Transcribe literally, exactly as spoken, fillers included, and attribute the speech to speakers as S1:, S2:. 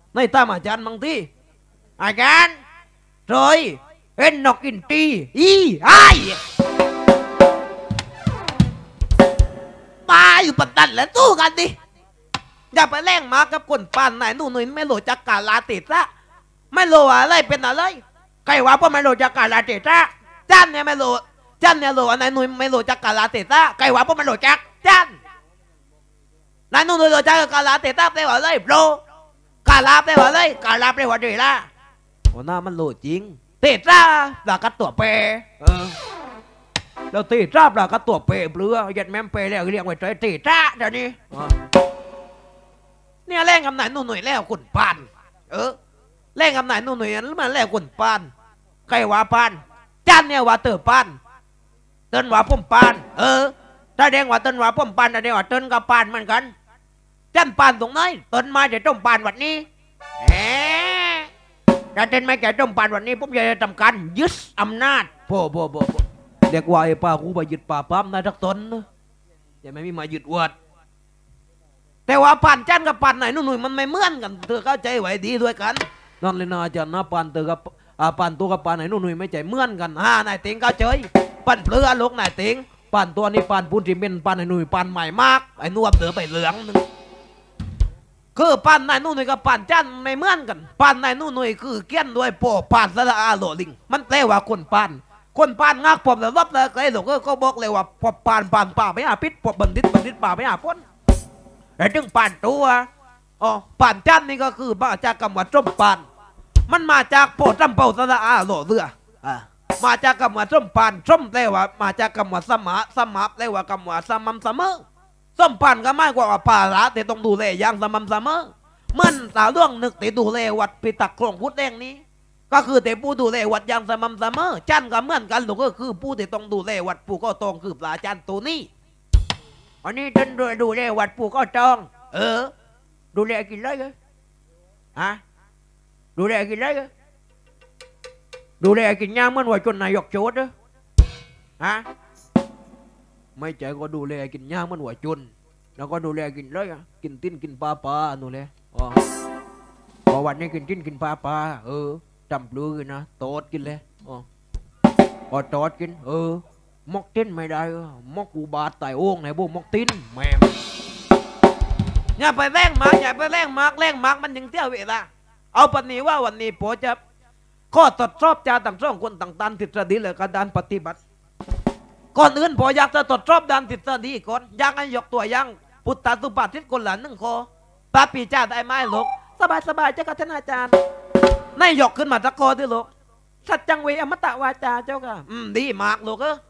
S1: ในตามอาจารย์บางทีอาจารย์รอยเอ็นนกอินทรีอีไอตายอยู่ปัดดันแล้วสู้กันดิอย่าไปแล่งมากับคนปานไหนนู่นนี่ไม่รู้จักกาลาติดละไม่รู้อะไรเป็นอะไรใครว่าพวกไม่รู้จักกาลาติดละจันเนี่ยไม่รู้จันเนี่ยรู้อะไรนู่นไม่รู้จักกาลาติดละใครว่าพวกไม่รู้จักจันนายนู่นรู้จักกาลาติดละแปลว่าอะไรโปรกาลาแปลว่าอะไรกาลาแปลว่าดีละโอ้หน้ามันรู้จริงติดละปลากัดตัวเปเออเราติดละปลากัดตัวเปเปลือยัดแม่เปแล้วเรียกว่าใจติดละเดี๋ยวนี้เนี่ยแรงกำไหนนู่นหน่อยแล้วกุนปานเออแรงกำไหนนู่นหน่อยแล้วมันแล้วกุนปานใครว่าปานจันเนี่ยว่าเต๋อปานเติ้นว่าพุ่มปานเออถ้าแดงว่าเติ้นว่าพุ่มปานถ้าแดงว่าเติ้นกับปานเหมือนกันจันปานตรงไหนเติ้นมาจะต้มปานวันนี้แหมถ้าเติ้นไม่แก่ต้มปานวันนี้ผมจะทำการยึดอำนาจโบ่โบ่โบ่เรียกว่าไอ้ป้ากูไปยึดป่าปั๊มนายทักตนอย่าไม่มีมายึดอวดแต่ว่าปานจันกับปานไหนนู่นๆมันไม่เหมือนกันเธอเข้าใจไว้ดีด้วยกันนั่นเลยนะอาจารย์นะปานเธอกับปานตัวกับปานไหนนู่นๆไม่ใจเหมือนกันฮ่านายติงเข้าใจปานเปลือลูกนายติงปานตัวนี้ปานปูนที่เป็นปานไหนนู่นปานใหม่มากไอ้นวบเสือไปเหลืองนึงคือปานไหนนู่นๆกับปานจันไม่เหมือนกันปานไหนนู่นๆคือเกี้ยนด้วยโปปานสระอาโหลลิงมันแปลว่าคนปานคนปานงักผมแล้วรบเลยไอ้หลวงก็บอกเลยว่าพอปานปานป่าไม่อาพิษพอบันดิตบันดิตป่าไม่อาพ้นแต่ถึงปานตัวอ๋อปานจันนี่ก็คือมาจากคำว่าส้มปานมันมาจากโปรตำเปาสระอาโหลเรืออ่ามาจากคำว่าส้มปานส้มแปลว่ามาจากคำว่าสมาสมาแปลว่าคำว่าสม่ำเสมอส้มปานก็ไม่กว่าป่าละแต่ต้องดูแลอย่างสม่ำเสมอมันสาวล่วงนึกแต่ดูแลวัดปิตักโครงพุทธแดงนี้ก็คือแต่ผู้ดูแลวัดอย่างสม่ำเสมอจันก็เหมือนกันหรือก็คือผู้ที่ต้องดูแลวัดปู่ก็ตองคือปลาจันตัวนี้อันนี้ท่านดูดูแลวัดปู่ก็ตองเออดูแลกินไรกันฮะดูแลกินไรกันดูแลกินย่างมันว่าจนนายกโจดเหรอฮะไม่ใจก็ดูแลกินย่างมันว่าจนแล้วก็ดูแลกินไรกันกินติ้นกินปลาปลาหนูเลยอ๋อพอวันนี้กินติ้นกินปลาปลาเออจำปลือกินนะโตดกินเลยอ๋อพอโตดกินเออมกติ้นไม่ได้มกกูบาดไต่โอ่งไหนบุมกติ้นแม่อย่าไปแรงมากอย่าไปแรงมากแรงมากมันยังเที่ยวเวลาเอาปัจจุบันว่าวันนี้ผมจะข้อตรวจสอบจาต่างช่องคนต่างๆทฤษฎีและการปฏิบัติก่อนอื่นผมอยากจะตรวจสอบด้านทฤษฎีก่อนอยากให้ยกตัวอย่างพุทธสุปาษิตคนละหนึ่งข้อปาปีจ้าได้ไหมลูกสบายสบายเจ้าค่ะท่านอาจารย์นายยกขึ้นมาสักข้อที่ลูกสัจจังเวอมตะวาจาเจ้าค่ะอืมดีมากลูกเออ